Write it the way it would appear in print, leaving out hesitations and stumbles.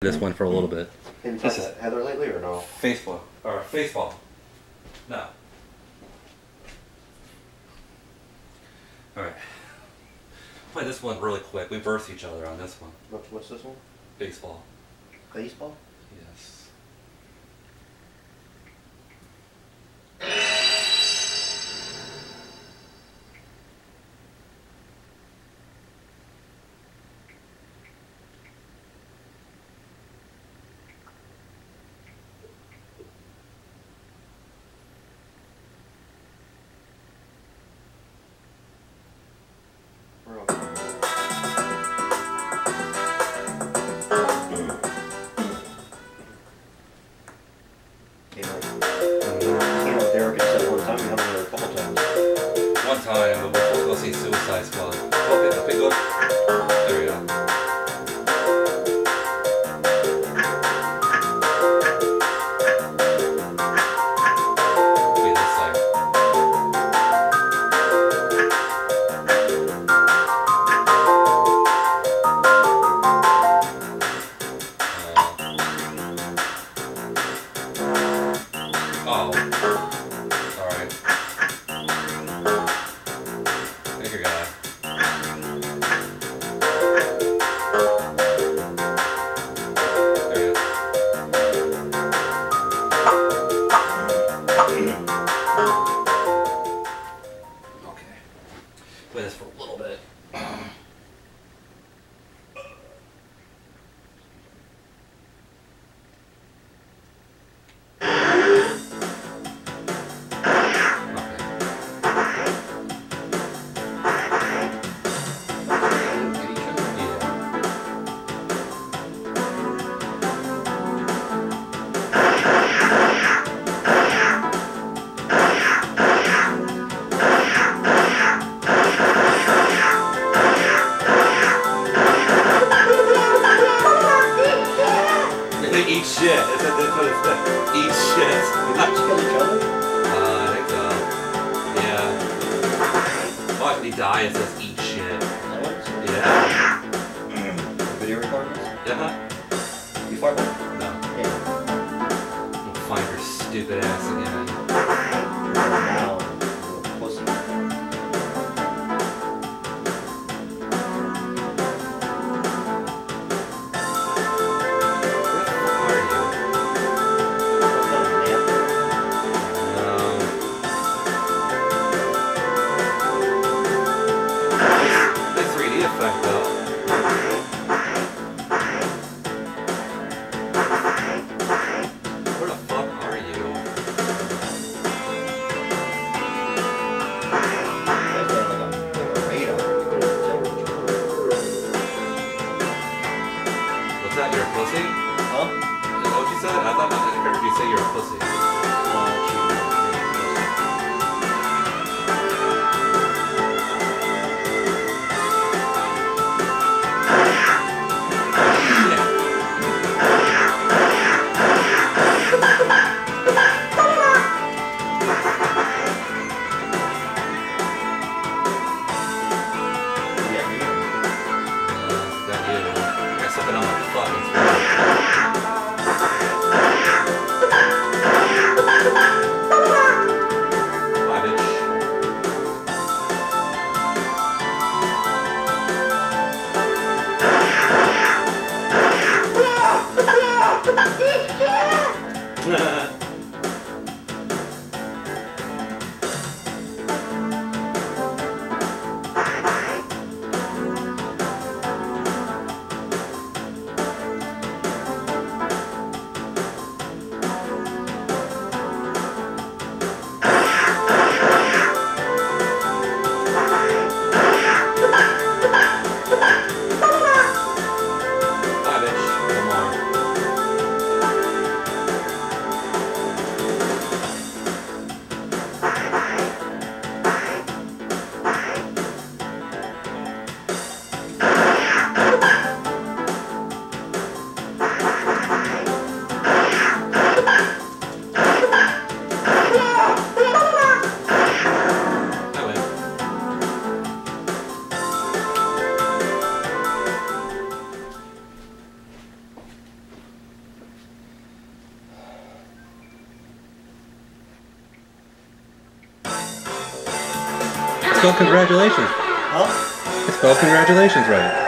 this one for a little bit. Been talking to Heather lately or no? Baseball. Or baseball. No. Alright. Play this one really quick. We verse each other on this one. What's this one? Baseball. Baseball? Yes. We're on. Derek had said one time, we haven't heard a couple times. One time, but we're supposed to go see Suicide Squad. Okay, okay, good. There we go. Wait, this side. Oh. Alright. Thank you, guy. There you go. Okay. Play this for a little bit. Eat shit. That's what it said. Eat shit. Did they just kill each other? I think so. Yeah. What? He dies, says eat shit. Is that what it said? Yeah. Video recordings? Yeah. You fart one? No. Yeah. We'll find her stupid ass again. Now, little pussy. Effect though. Where the fuck are you? What's that? You're a pussy? Huh? Is that what you said? I thought I heard you say you're a pussy. Something on my fucking throat. spelled congratulations. Huh? It's spelled congratulations right.